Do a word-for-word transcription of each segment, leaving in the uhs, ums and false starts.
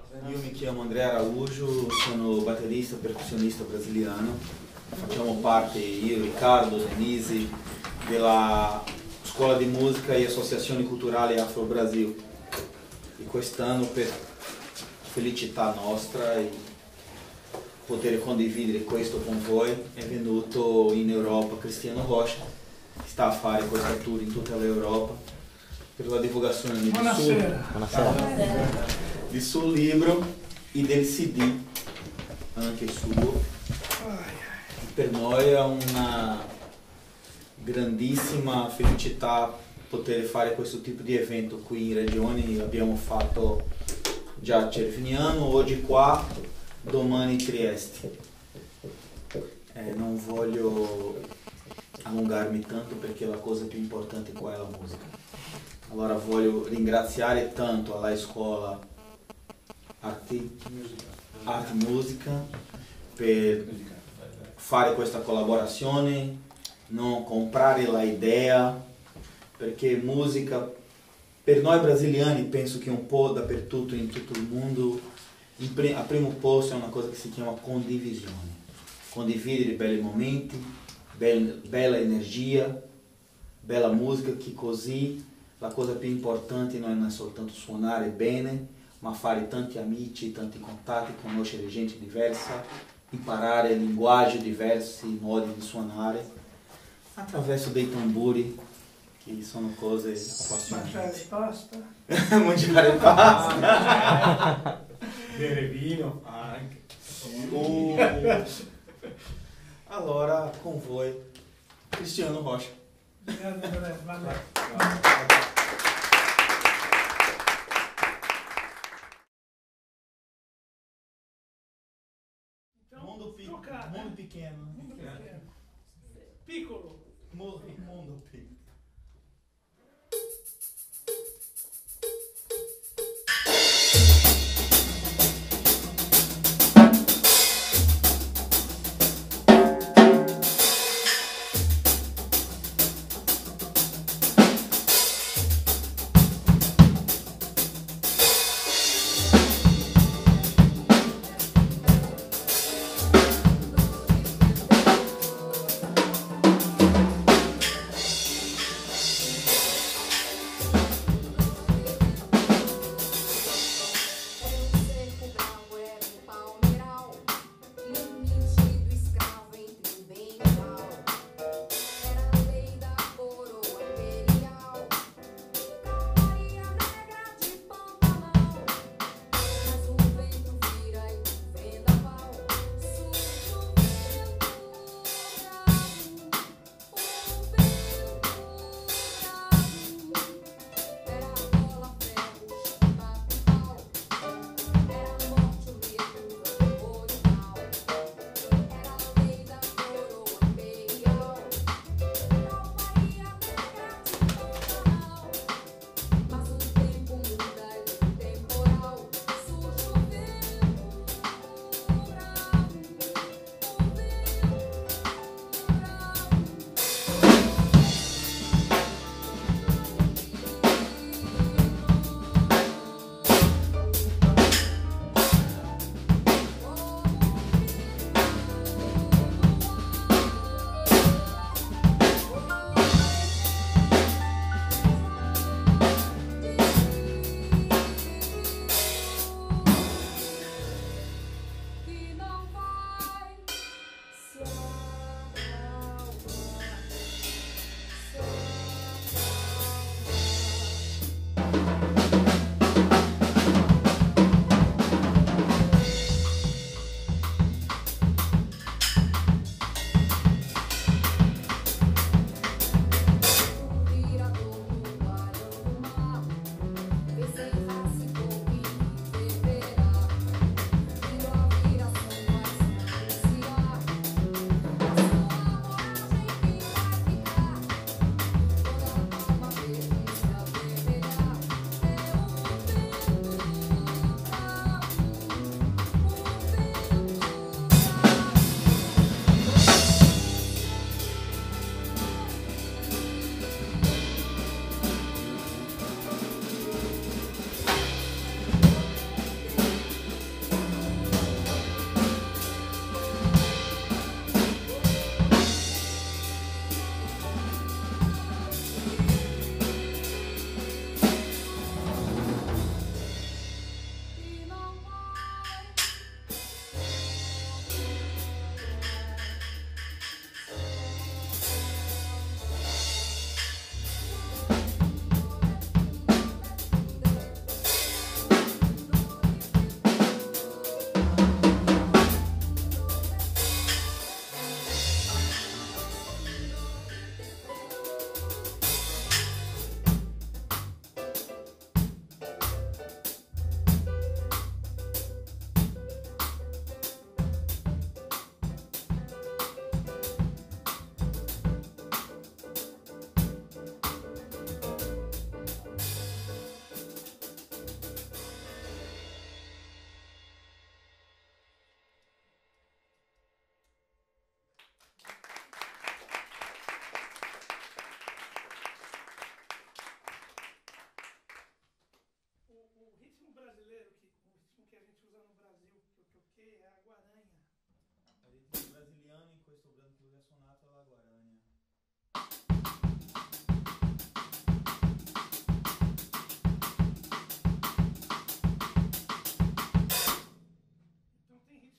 Io mi chiamo Andrea Araújo, sono batterista percussionista brasiliano. Facciamo parte, io, Riccardo, Denise, della Scuola di Musica e Associazioni Culturali Afro Brasil. E quest'anno, per felicità nostra e poter condividere questo con voi, è venuto in Europa Cristiano Rocha, che sta a fare questa tour in tutta l'Europa per la divulgazione di Buonasera. suo, Buonasera. Di suo libro e del C D, anche suo. Per noi è una grandissima felicità poter fare questo tipo di evento qui in regione. Abbiamo fatto già a Cervignano, oggi qua, domani Trieste. Eh, non voglio allungarmi tanto perché la cosa più importante qua è la musica. Allora voglio ringraziare tanto alla scuola Arte, Arte Musica per fare questa collaborazione, non comprare la idea, perché musica per noi brasiliani penso che un po' dappertutto in tutto il mondo in a primo posto è una cosa che si chiama condivisione, condividere belli momenti, bella, bella energia, bella musica, che così la cosa più importante non è soltanto suonare bene, ma fare tanti amici, tanti contatti, conoscere gente diversa, imparare linguaggi diversi, modi di suonare, attraverso dei tamburi, che sono cose appassionanti. Mangiare pasta. Mangiare pasta. Bere vino anche. Uh. Allora, con voi, Cristiano Rocha. Obrigado, André. Valeu. Mundo, pic Tocar, mundo né? pequeno. Mundo pequeno. Piccolo. Mundo, mundo pequeno.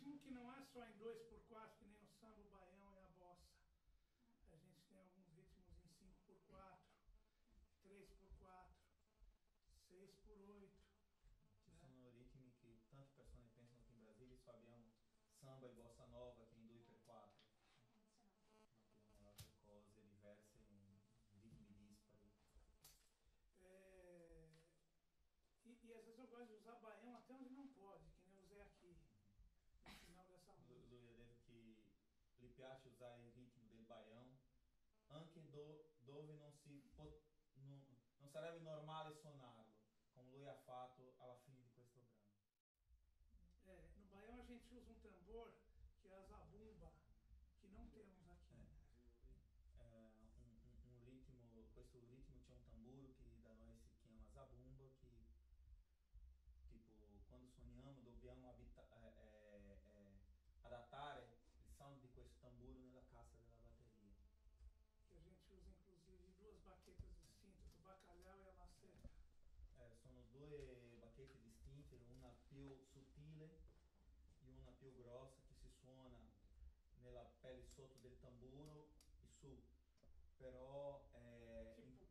ritmo que não é só em dois por quatro, que nem o samba, o baião e a bossa. A gente tem alguns ritmos em cinco por quatro, três por quatro, seis por oito. Ci sono ritmi che tante persone pensano che in Brasile só abbiamo samba e bossa nova che è in due per quattro. Abbiamo altre cose diverse in ritmi dispari. É, e, e às vezes eu gosto de usar baião até onde não pode, que nem eu usei aqui, no final dessa música. Lui ha detto che gli piace usare il ritmo del baião anche do, dove non, si pot, non, non sarebbe normale suonarlo, come lui ha fatto alla fine di questo brano. É, no baião a gente usa um tambor que é a zabumba, que não temos aqui. É. É, un, un, un ritmo, questo ritmo c'è un tamburo che da noi si chiama zabumba, che tipo quando suoniamo dobbiamo abita, é, é, é, adattare il sound di questo tamburo nella cassa della batteria. Que a gente usa inclusive duas baquetas distintas, o bacalhau e a maceta. Eh, sono due bacchette distinte, una più sottile e una più grossa che si suona nella pelle sotto del tamburo e su, però eh, Tipo,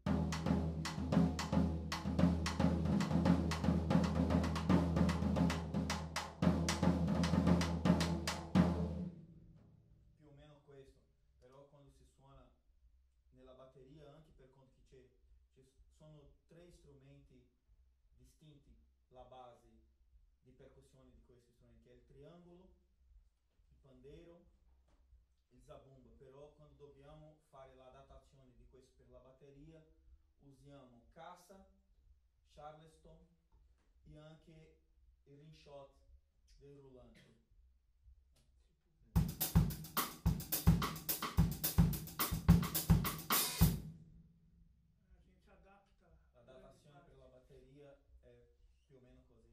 più o meno questo, però quando si suona nella batteria anche per conto che c'è, ci sono tre strumenti distinti, la base di percussione di questi strumenti, che è il triangolo, il pandeiro, il zabumba, però quando dobbiamo fare l'adattazione di questo per la batteria usiamo cassa, charleston e anche il rinshot del rullante. a gente adapta. La datazione per la batteria è più o meno così.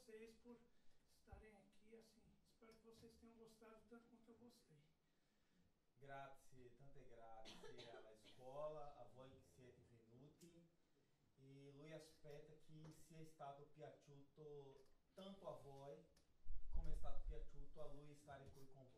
vocês por estarem aqui, assim, espero que vocês tenham gostado tanto quanto eu gostei. Grazie, tante grazie alla scuola, a voi che siete venuti e lui aspetta che sia stato piaciuto tanto a voi come è stato piaciuto a lui stare qui con voi.